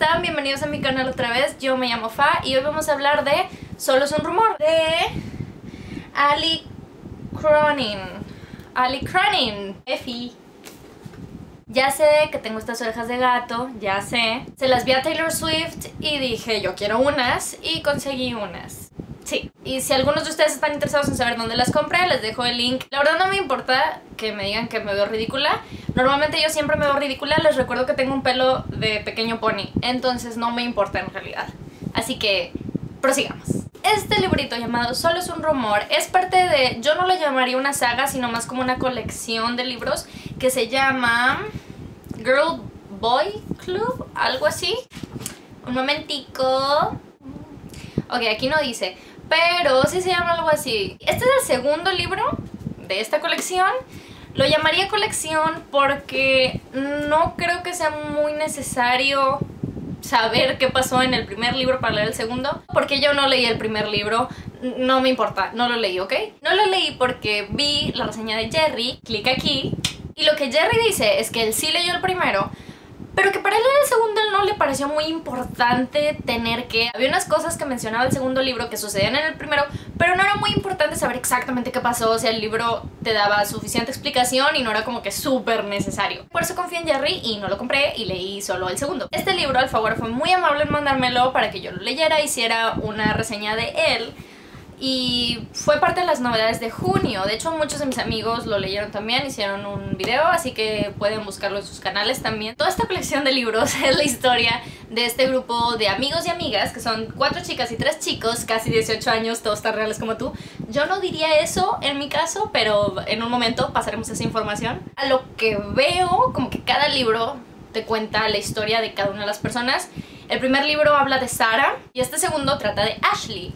están? Bienvenidos a mi canal otra vez. Yo me llamo Fa y hoy vamos a hablar de Solo es un rumor, de Ali Cronin. Effie. Ya sé que tengo estas orejas de gato, ya sé. Se las vi a Taylor Swift y dije, yo quiero unas, y conseguí unas. Sí, y si algunos de ustedes están interesados en saber dónde las compré, les dejo el link. La verdad no me importa que me digan que me veo ridícula. Normalmente yo siempre me veo ridícula. Les recuerdo que tengo un pelo de pequeño pony, entonces no me importa en realidad. Así que prosigamos. Este librito llamado Solo es un rumor es parte de... Yo no lo llamaría una saga, sino más como una colección de libros que se llama Girl Boy Club, algo así. Un momentico. Ok, aquí no dice, pero sí se llama algo así. Este es el segundo libro de esta colección. Lo llamaría colección porque no creo que sea muy necesario saber qué pasó en el primer libro para leer el segundo, porque yo no leí el primer libro. No me importa, no lo leí, ¿ok? No lo leí porque vi la reseña de Jerry, clic aquí, y lo que Jerry dice es que él sí leyó el primero, pero que para él el segundo no le pareció muy importante tener que... Había unas cosas que mencionaba el segundo libro que sucedían en el primero, pero no era muy importante saber exactamente qué pasó. O sea, el libro te daba suficiente explicación y no era como que súper necesario. Por eso confié en Jerry y no lo compré y leí solo el segundo. Este libro, al favor, fue muy amable en mandármelo para que yo lo leyera, hiciera una reseña de él. Y fue parte de las novedades de junio. De hecho, muchos de mis amigos lo leyeron también, hicieron un video, así que pueden buscarlo en sus canales también. Toda esta colección de libros es la historia de este grupo de amigos y amigas, que son 4 chicas y 3 chicos, casi 18 años, todos tan reales como tú. Yo no diría eso en mi caso, pero en un momento pasaremos esa información. A lo que veo, como que cada libro te cuenta la historia de cada una de las personas. El primer libro habla de Sarah y este segundo trata de Ashley.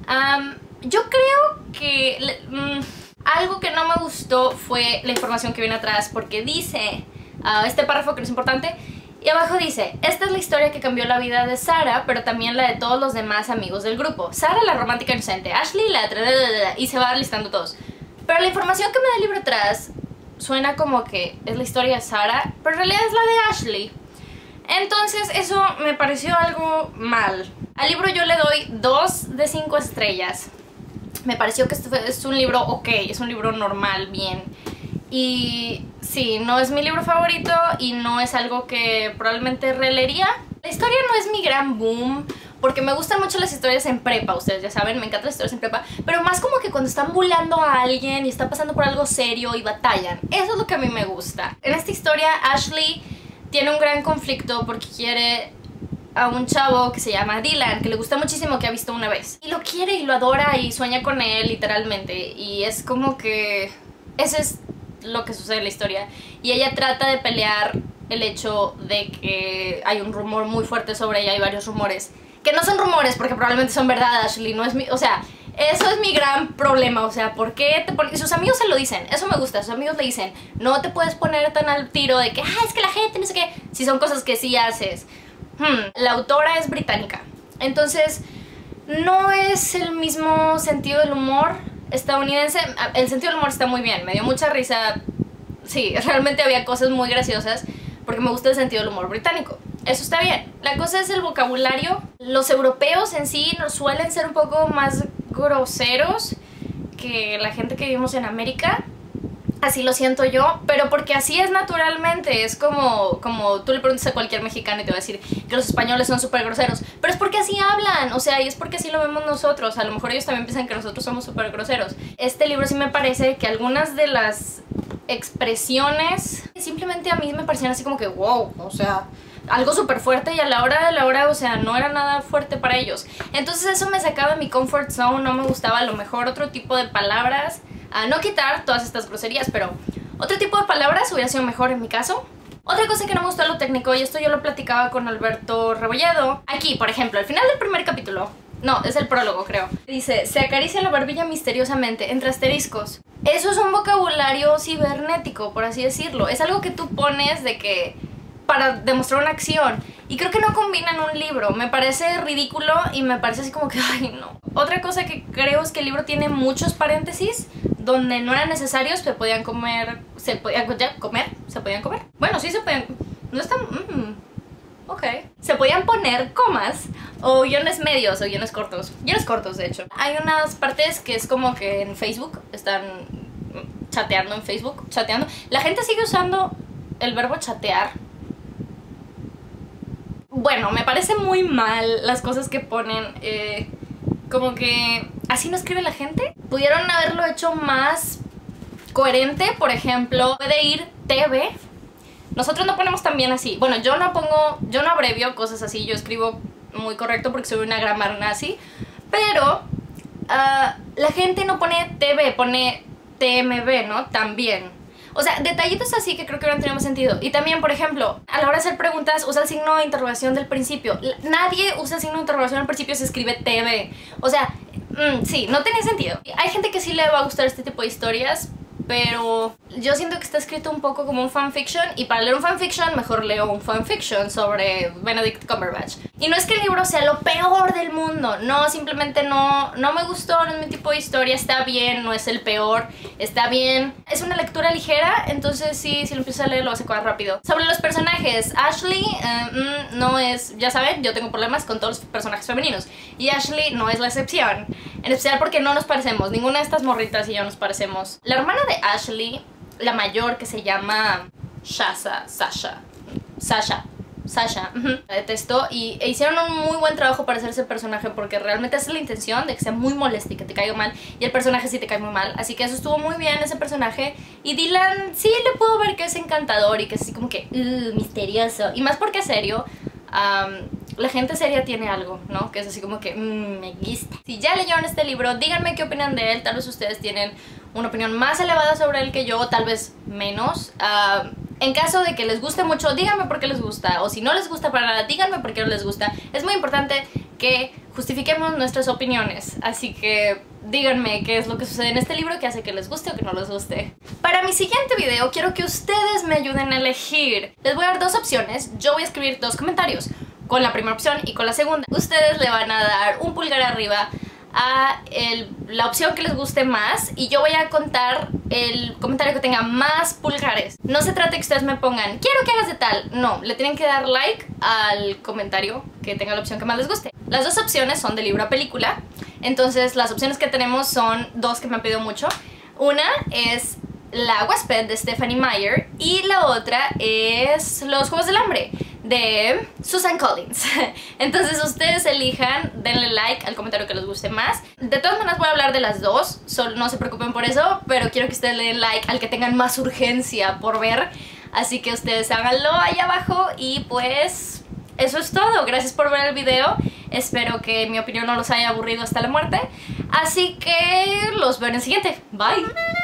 Yo creo que algo que no me gustó fue la información que viene atrás, porque dice este párrafo que no es importante, y abajo dice: esta es la historia que cambió la vida de Sarah, pero también la de todos los demás amigos del grupo. Sarah, la romántica inocente, Ashley, la... y se va listando todos. Pero la información que me da el libro atrás suena como que es la historia de Sarah, pero en realidad es la de Ashley. Entonces eso me pareció algo mal. Al libro yo le doy 2 de 5 estrellas. Me pareció que este es un libro ok, es un libro normal, bien. Y sí, no es mi libro favorito y no es algo que probablemente releería. La historia no es mi gran boom, porque me gustan mucho las historias en prepa, ustedes ya saben, me encantan las historias en prepa, pero más como que cuando están bulleando a alguien y están pasando por algo serio y batallan. Eso es lo que a mí me gusta. En esta historia, Ashley tiene un gran conflicto porque quiere a un chavo que se llama Dylan, que le gusta muchísimo, que ha visto una vez. Y lo quiere y lo adora y sueña con él, literalmente. Y es como que... eso es lo que sucede en la historia. Y ella trata de pelear el hecho de que hay un rumor muy fuerte sobre ella. Hay varios rumores. Que no son rumores porque probablemente son verdad, Ashley. No es mi... o sea, eso es mi gran problema. O sea, ¿por qué te pones...? Sus amigos se lo dicen. Eso me gusta. Sus amigos le dicen: no te puedes poner tan al tiro de que... es que la gente no sé qué. Si son cosas que sí haces. La autora es británica, entonces no es el mismo sentido del humor estadounidense. El sentido del humor está muy bien, me dio mucha risa. Sí, realmente había cosas muy graciosas porque me gusta el sentido del humor británico. Eso está bien. La cosa es el vocabulario. Los europeos en sí nos suelen ser un poco más groseros que la gente que vivimos en América. Así lo siento yo, pero porque así es naturalmente. Es como tú le preguntas a cualquier mexicano y te va a decir que los españoles son súper groseros, pero es porque así hablan, o sea, y es porque así lo vemos nosotros. A lo mejor ellos también piensan que nosotros somos súper groseros. Este libro sí me parece que algunas de las expresiones simplemente a mí me parecían así como que wow, o sea, algo súper fuerte, y a la hora de la hora, o sea, no era nada fuerte para ellos. Entonces eso me sacaba de mi comfort zone, no me gustaba. A lo mejor otro tipo de palabras, no quitar todas estas groserías, pero otro tipo de palabras hubiera sido mejor en mi caso. Otra cosa que no me gustó lo técnico, y esto yo lo platicaba con Alberto Rebolledo. Aquí, por ejemplo, al final del primer capítulo, no, es el prólogo creo, dice: se acaricia la barbilla misteriosamente, entre asteriscos. Eso es un vocabulario cibernético, por así decirlo. Es algo que tú pones de que... para demostrar una acción, y creo que no combina en un libro. Me parece ridículo y me parece así como que, ay no. Otra cosa que creo es que el libro tiene muchos paréntesis donde no eran necesarios. Se podían comer, se podían comer. Bueno, sí se podían, no están... ok. Se podían poner comas o guiones medios o guiones cortos. Guiones cortos, de hecho. Hay unas partes que es como que en Facebook están chateando en Facebook, chateando. La gente sigue usando el verbo chatear. Bueno, me parece muy mal las cosas que ponen, como que así no escribe la gente. Pudieron haberlo hecho más coherente, por ejemplo, puede ir TV. Nosotros no ponemos también así. Bueno, yo no abrevio cosas así, yo escribo muy correcto porque soy una grammar nazi, pero la gente no pone TV, pone TMB, ¿no? También. O sea, detallitos así que creo que no tenemos sentido. Y también, por ejemplo, a la hora de hacer preguntas, usa el signo de interrogación del principio. Nadie usa el signo de interrogación al principio, se escribe TV. O sea, sí, no tenía sentido. Hay gente que sí le va a gustar este tipo de historias, pero yo siento que está escrito un poco como un fanfiction, y para leer un fanfiction mejor leo un fanfiction sobre Benedict Cumberbatch. Y no es que el libro sea lo peor del mundo, no, simplemente no me gustó, no es mi tipo de historia, está bien, no es el peor, está bien. Es una lectura ligera, entonces sí, si lo empiezas a leer lo vas a acabar rápido. Sobre los personajes, Ashley no es, ya saben, yo tengo problemas con todos los personajes femeninos, y Ashley no es la excepción. En especial porque no nos parecemos, ninguna de estas morritas y yo nos parecemos. La hermana de Ashley, la mayor, que se llama Sasha, la detestó, y hicieron un muy buen trabajo para hacer ese personaje, porque realmente esa es la intención, de que sea muy molesta y que te caiga mal, y el personaje sí te cae muy mal, así que eso estuvo muy bien, ese personaje. Y Dylan sí le puedo ver que es encantador y que es así como que misterioso, y más porque es serio. La gente seria tiene algo, ¿no? Que es así como que me gusta. Si ya leyeron este libro, díganme qué opinan de él. Tal vez ustedes tienen una opinión más elevada sobre él que yo, tal vez menos. En caso de que les guste mucho, díganme por qué les gusta, o si no les gusta para nada, díganme por qué no les gusta. Es muy importante que justifiquemos nuestras opiniones, así que díganme qué es lo que sucede en este libro que hace que les guste o que no les guste. Para mi siguiente video quiero que ustedes me ayuden a elegir. Les voy a dar dos opciones, yo voy a escribir dos comentarios, con la primera opción y con la segunda. Ustedes le van a dar un pulgar arriba a la opción que les guste más, y yo voy a contar el comentario que tenga más pulgares. No se trata de que ustedes me pongan quiero que hagas de tal, no, le tienen que dar like al comentario que tenga la opción que más les guste. Las dos opciones son de libro a película, entonces las opciones que tenemos son dos que me han pedido mucho. Una es La huésped de Stephenie Meyer y la otra es Los Juegos del Hambre de Susan Collins. Entonces ustedes elijan, denle like al comentario que les guste más. De todas maneras voy a hablar de las dos, no se preocupen por eso, pero quiero que ustedes le den like al que tengan más urgencia por ver. Así que ustedes háganlo ahí abajo, y pues eso es todo. Gracias por ver el video, espero que mi opinión no los haya aburrido hasta la muerte. Así que los veo en el siguiente, bye.